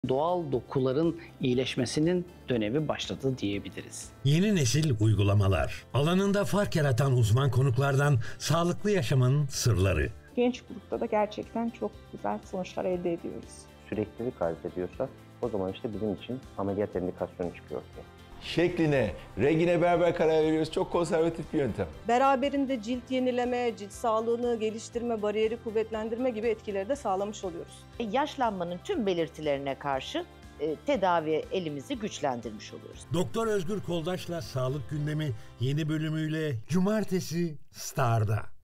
Doğal dokuların iyileşmesinin dönemi başladı diyebiliriz. Yeni nesil uygulamalar. Alanında fark yaratan uzman konuklardan sağlıklı yaşamın sırları. Genç grupta da gerçekten çok güzel sonuçlar elde ediyoruz. Süreklilik arz ediyorsa o zaman işte bizim için ameliyat indikasyonu çıkıyor. Şekline, rengine beraber karar veriyoruz. Çok konservatif bir yöntem. Beraberinde cilt yenileme, cilt sağlığını geliştirme, bariyeri kuvvetlendirme gibi etkileri de sağlamış oluyoruz. Yaşlanmanın tüm belirtilerine karşı tedavi elimizi güçlendirmiş oluyoruz. Doktor Özgür Koldaş'la Sağlık Gündemi yeni bölümüyle Cumartesi Star'da.